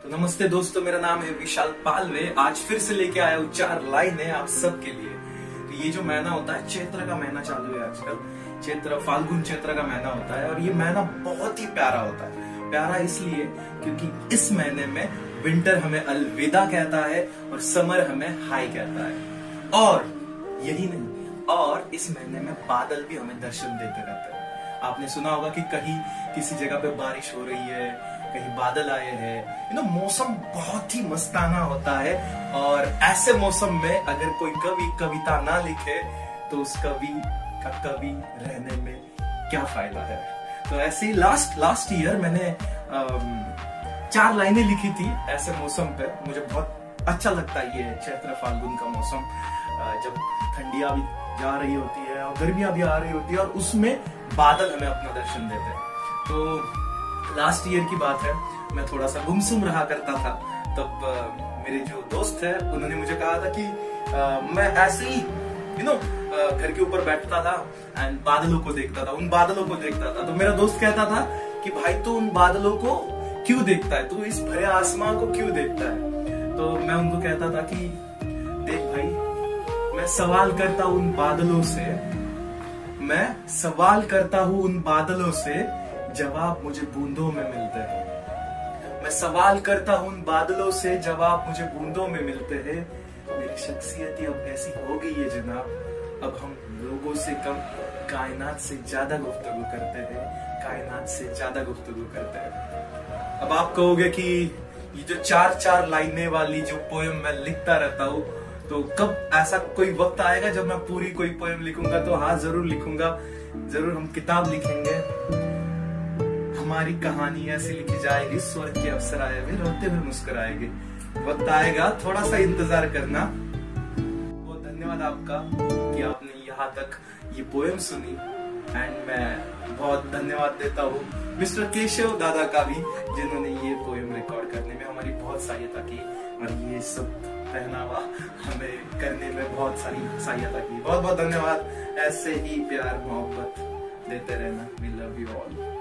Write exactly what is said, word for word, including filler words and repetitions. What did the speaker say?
तो नमस्ते दोस्तों, मेरा नाम है विशाल पालवे। आज फिर से लेके आया हूँ चार लाइनें आप सबके लिए। तो ये जो महीना होता है, चैत्र का महीना चालू है आजकल। चैत्र, फाल्गुन चैत्र का महीना होता है और ये महीना बहुत ही प्यारा होता है। प्यारा इसलिए क्योंकि इस महीने में विंटर हमें अलविदा कहता है और समर हमें हाय कहता है। और यही नहीं, और इस महीने में बादल भी हमें दर्शन देते रहते हैं। आपने सुना होगा कि कहीं किसी जगह पे बारिश हो रही है, कहीं बादल आए हैं। यू नो, मौसम बहुत ही मस्ताना होता है। और ऐसे मौसम में अगर कोई कवि कविता ना लिखे तो उस कवि का कवि रहने में क्या फायदा है। तो ऐसे ही लास्ट लास्ट ईयर मैंने आम, चार लाइनें लिखी थी ऐसे मौसम पे। मुझे बहुत अच्छा लगता है ये चैत्र फाल्गुन का मौसम, जब ठंडियां भी जा रही होती है और गर्मियां भी आ रही होती है और उसमें बादल हमें अपना दर्शन देते हैं। तो लास्ट ईयर की बात है, मैं थोड़ा सा गुमसुम रहा करता था। तब आ, मेरे जो दोस्त है उन्होंने मुझे कहा था कि आ, मैं ऐसे ही यू नो घर के ऊपर बैठता था एंड बादलों को देखता था, उन बादलों को देखता था। तो मेरा दोस्त कहता था कि भाई तू उन बादलों को क्यों देखता है, तू इस भरे आसमान को क्यों देखता है। तो मैं उनको कहता था कि देख भाई, मैं सवाल करता हूं उन बादलों से, मैं सवाल करता हूं उन बादलों से, जवाब मुझे बूंदों में मिलते हैं। मैं सवाल करता हूं उन बादलों से, जवाब मुझे बूंदों में मिलते हैं। मेरी शख्सियत ही अब ऐसी हो गई है जनाब, अब हम लोगों से कम कायनात से ज्यादा गुफ्तगू करते हैं, कायनात से ज्यादा गुफ्तगू करते हैं। अब आप कहोगे कि ये जो चार चार लाइनें वाली जो पोएम मैं लिखता रहता हूँ, तो कब ऐसा कोई वक्त आएगा जब मैं पूरी कोई पोएम लिखूंगा? तो हाँ, जरूर लिखूंगा, जरूर हम किताब लिखेंगे। हमारी कहानी ऐसी लिखी जाएगी, स्वर्ग के अवसर आए हुए रोते हुए मुस्कुराएंगे। वक्त आएगा, थोड़ा सा इंतजार करना। बहुत धन्यवाद आपका कि आपने यहाँ तक ये पोएम सुनी। एंड मैं बहुत धन्यवाद देता हूँ मिस्टर केशव दादा का भी, जिन्होंने ये पोएम रिकॉर्ड करने में हमारी बहुत सहायता की और ये सब पहनावा हमें करने में बहुत सारी सहायता की। बहुत बहुत धन्यवाद। ऐसे ही प्यार मोहब्बत देते रहना। We love you all.